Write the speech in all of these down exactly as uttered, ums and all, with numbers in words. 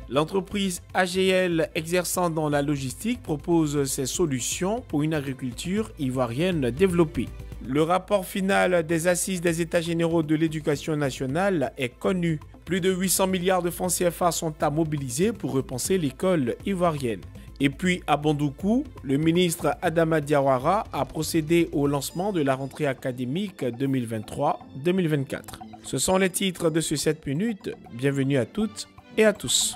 L'entreprise A G L exerçant dans la logistique propose ses solutions pour une agriculture ivoirienne développée. Le rapport final des assises des États généraux de l'éducation nationale est connu. Plus de huit cents milliards de francs C F A sont à mobiliser pour repenser l'école ivoirienne. Et puis à Bandoukou, le ministre Adama Diawara a procédé au lancement de la rentrée académique deux mille vingt-trois deux mille vingt-quatre. Ce sont les titres de ce sept minutes. Bienvenue à toutes et à tous.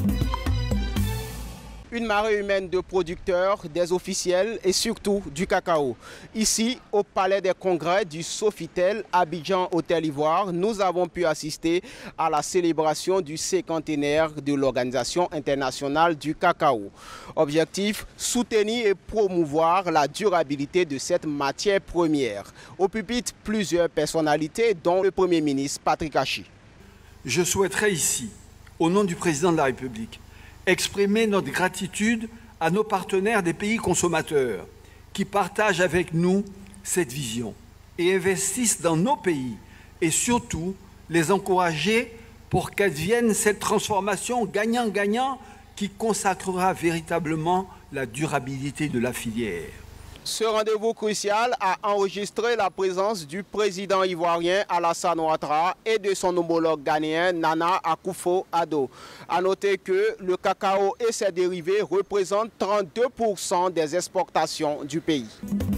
Une marée humaine de producteurs, des officiels et surtout du cacao. Ici, au Palais des Congrès du Sofitel, Abidjan Hôtel Ivoire, nous avons pu assister à la célébration du cinquantenaire de l'Organisation internationale du cacao. Objectif, soutenir et promouvoir la durabilité de cette matière première. Au pupitre, plusieurs personnalités, dont le Premier ministre Patrick Achi. Je souhaiterais ici, au nom du Président de la République, exprimer notre gratitude à nos partenaires des pays consommateurs qui partagent avec nous cette vision et investissent dans nos pays et surtout les encourager pour qu'advienne cette transformation gagnant-gagnant qui consacrera véritablement la durabilité de la filière. Ce rendez-vous crucial a enregistré la présence du président ivoirien Alassane Ouattara et de son homologue ghanéen Nana Akufo-Addo. A noter que le cacao et ses dérivés représentent trente-deux pour cent des exportations du pays.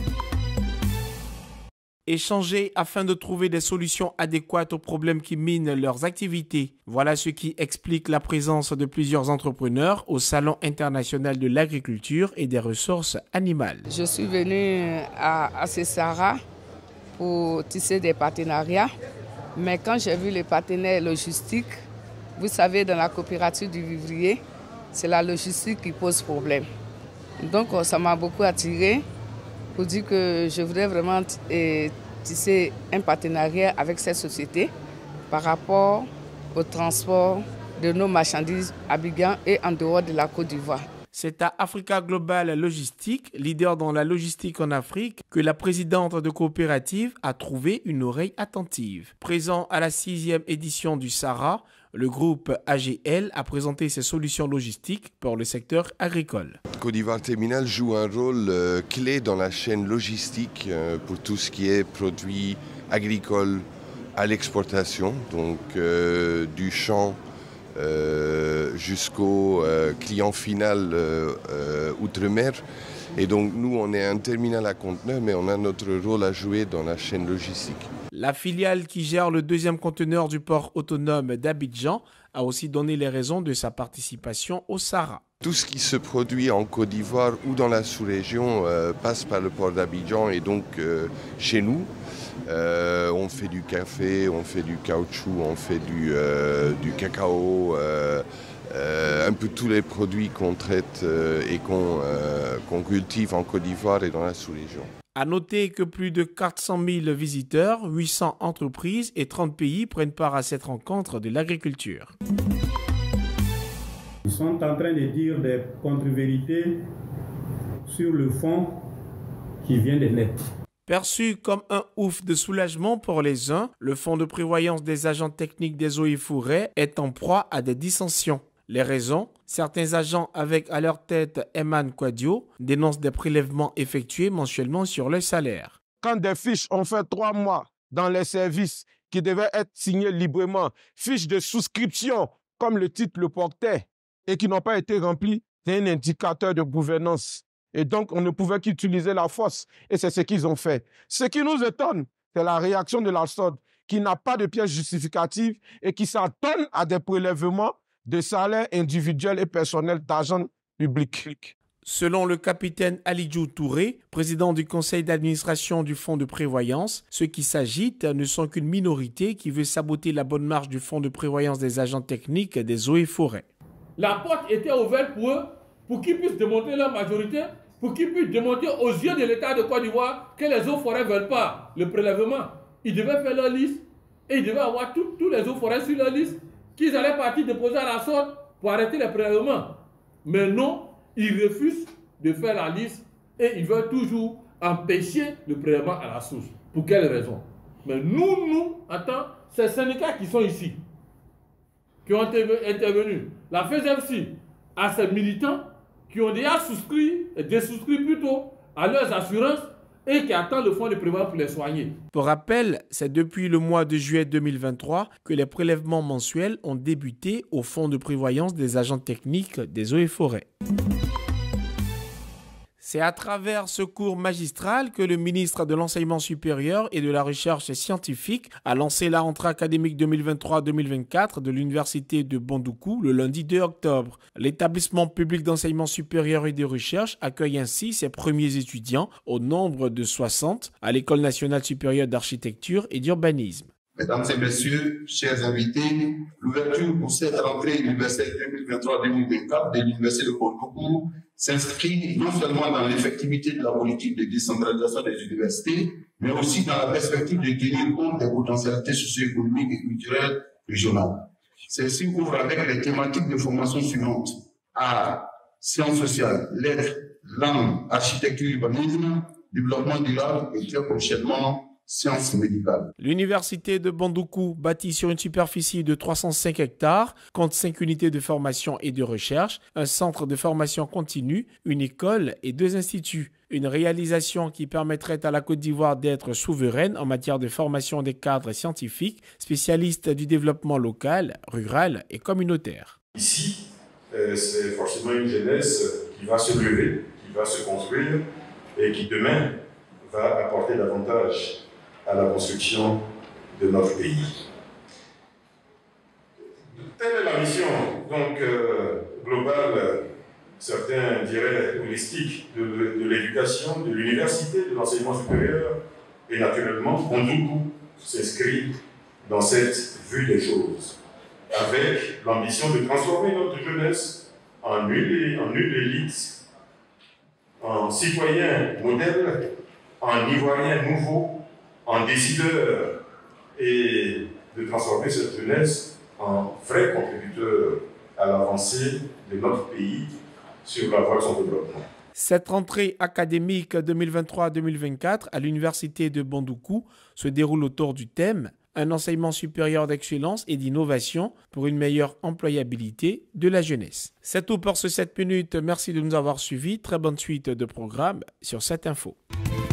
Échanger afin de trouver des solutions adéquates aux problèmes qui minent leurs activités. Voilà ce qui explique la présence de plusieurs entrepreneurs au Salon international de l'agriculture et des ressources animales. Je suis venue à, à Cessara pour tisser des partenariats, mais quand j'ai vu les partenaires logistiques, vous savez, dans la coopérative du vivrier, c'est la logistique qui pose problème. Donc ça m'a beaucoup attirée. Pour dire que je voudrais vraiment tisser un partenariat avec cette société par rapport au transport de nos marchandises à Abidjan et en dehors de la Côte d'Ivoire. C'est à Africa Global Logistique, leader dans la logistique en Afrique, que la présidente de coopérative a trouvé une oreille attentive. Présent à la sixième édition du SARA, le groupe A G L a présenté ses solutions logistiques pour le secteur agricole. Côte d'Ivoire Terminal joue un rôle euh, clé dans la chaîne logistique euh, pour tout ce qui est produits agricoles à l'exportation, donc euh, du champ euh, jusqu'au euh, client final euh, euh, outre-mer. Et donc nous, on est un terminal à conteneurs, mais on a notre rôle à jouer dans la chaîne logistique. La filiale qui gère le deuxième conteneur du port autonome d'Abidjan a aussi donné les raisons de sa participation au SARA. Tout ce qui se produit en Côte d'Ivoire ou dans la sous-région euh, passe par le port d'Abidjan et donc euh, chez nous. Euh, on fait du café, on fait du caoutchouc, on fait du, euh, du cacao, euh, euh, un peu tous les produits qu'on traite euh, et qu'on euh, qu'on cultive en Côte d'Ivoire et dans la sous-région. À noter que plus de quatre cent mille visiteurs, huit cents entreprises et trente pays prennent part à cette rencontre de l'agriculture. Ils sont en train de dire des contre-vérités sur le fonds qui vient de naître. Perçu comme un ouf de soulagement pour les uns, le fonds de prévoyance des agents techniques des eaux et forêts est en proie à des dissensions. Les raisons, certains agents avec à leur tête Eman Kwadio dénoncent des prélèvements effectués mensuellement sur leur salaire. Quand des fiches ont fait trois mois dans les services qui devaient être signées librement, fiches de souscription comme le titre le portait et qui n'ont pas été remplies, c'est un indicateur de gouvernance. Et donc, on ne pouvait qu'utiliser la force. Et c'est ce qu'ils ont fait. Ce qui nous étonne, c'est la réaction de la S O D, qui n'a pas de pièce justificative et qui s'attend à des prélèvements de salaires individuels et personnels d'agents publics. Selon le capitaine Alidjou Touré, président du conseil d'administration du fonds de prévoyance, ceux qui s'agitent ne sont qu'une minorité qui veut saboter la bonne marche du fonds de prévoyance des agents techniques des eaux et forêts. La porte était ouverte pour eux, pour qu'ils puissent démontrer leur majorité, pour qu'ils puissent démontrer aux yeux de l'État de Côte d'Ivoire que les eaux forêts ne veulent pas le prélèvement. Ils devaient faire leur liste et ils devaient avoir tous les eaux forêts sur leur liste qu'ils allaient partir déposer à la sorte pour arrêter les prélèvements. Mais non, ils refusent de faire la liste et ils veulent toujours empêcher le prélèvement à la source. Pour quelle raison? Mais nous, nous, attends, c'est les syndicats qui sont ici. qui ont été intervenus. La F E S F C a ses militants qui ont déjà souscrit, désouscrit plutôt, à leurs assurances et qui attendent le fonds de prévoyance pour les soigner. Pour rappel, c'est depuis le mois de juillet deux mille vingt-trois que les prélèvements mensuels ont débuté au fonds de prévoyance des agents techniques des eaux et forêts. C'est à travers ce cours magistral que le ministre de l'Enseignement supérieur et de la Recherche scientifique a lancé la rentrée académique deux mille vingt-trois deux mille vingt-quatre de l'Université de Bondoukou le lundi deux octobre. L'établissement public d'enseignement supérieur et de recherche accueille ainsi ses premiers étudiants au nombre de soixante à l'École nationale supérieure d'architecture et d'urbanisme. Mesdames et messieurs, chers invités, l'ouverture pour cette rentrée universitaire deux mille vingt-trois deux mille vingt-quatre de l'Université de Bondoukou s'inscrit non seulement dans l'effectivité de la politique de décentralisation des universités, mais aussi dans la perspective de tenir compte des potentialités socio-économiques et culturelles régionales. Celle-ci ouvre avec les thématiques de formation suivantes: art, sciences sociales, lettres, langue, architecture, urbanisme, développement durable et très prochainement sciences médicales. L'université de Bondoukou, bâtie sur une superficie de trois cent cinq hectares, compte cinq unités de formation et de recherche, un centre de formation continue, une école et deux instituts. Une réalisation qui permettrait à la Côte d'Ivoire d'être souveraine en matière de formation des cadres scientifiques, spécialistes du développement local, rural et communautaire. Ici, euh, c'est forcément une jeunesse qui va se lever, qui va se construire et qui demain va apporter davantage à la construction de notre pays. Telle est la mission donc, euh, globale, certains diraient holistique, de, de l'éducation, de l'université, de l'enseignement supérieur, et naturellement, Bondoukou s'inscrit dans cette vue des choses, avec l'ambition de transformer notre jeunesse en une, en une élite, en citoyen modèle, en ivoirien nouveau, en décideur, et de transformer cette jeunesse en vrai contributeur à l'avancée de notre pays sur la voie de son développement. Cette rentrée académique deux mille vingt-trois deux mille vingt-quatre à l'université de Bondoukou se déroule autour du thème « Un enseignement supérieur d'excellence et d'innovation pour une meilleure employabilité de la jeunesse ». C'est tout pour ce sept minutes. Merci de nous avoir suivis. Très bonne suite de programme sur cette info.